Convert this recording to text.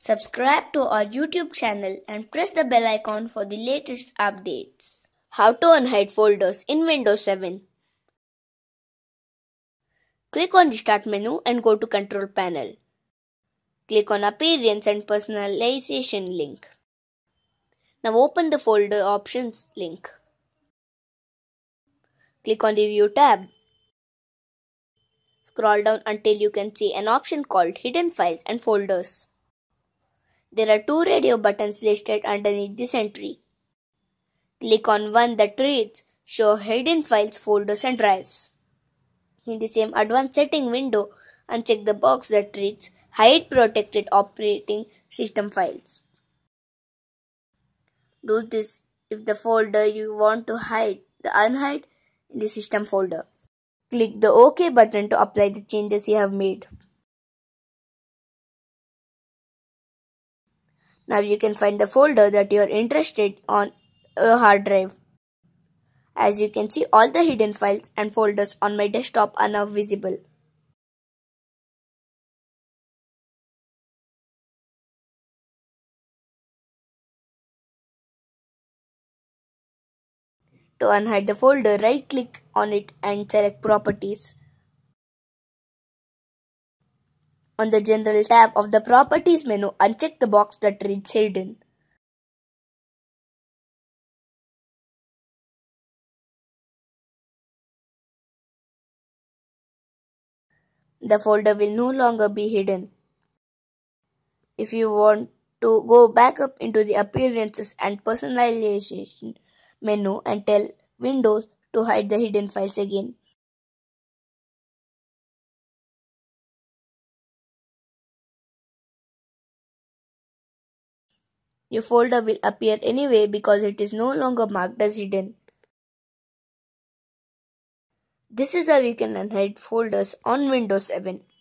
Subscribe to our YouTube channel and press the bell icon for the latest updates. How to unhide folders in Windows 7. Click on the Start menu and go to Control Panel. Click on Appearance and Personalization link. Now open the Folder Options link. Click on the View tab. Scroll down until you can see an option called Hidden Files and Folders. There are two radio buttons listed underneath this entry. Click on one that reads Show Hidden Files, Folders and Drives. In the same advanced setting window, uncheck the box that reads Hide Protected Operating System Files. Do this if the folder you want to hide the unhide in the system folder. Click the OK button to apply the changes you have made. Now you can find the folder that you are interested on a hard drive. As you can see, all the hidden files and folders on my desktop are now visible. To unhide the folder, right-click on it and select Properties. On the General tab of the Properties menu, uncheck the box that reads Hidden. The folder will no longer be hidden. If you want to go back up into the Appearances and Personalization menu and tell Windows to hide the hidden files again. Your folder will appear anyway because it is no longer marked as hidden. This is how you can unhide folders on Windows 7.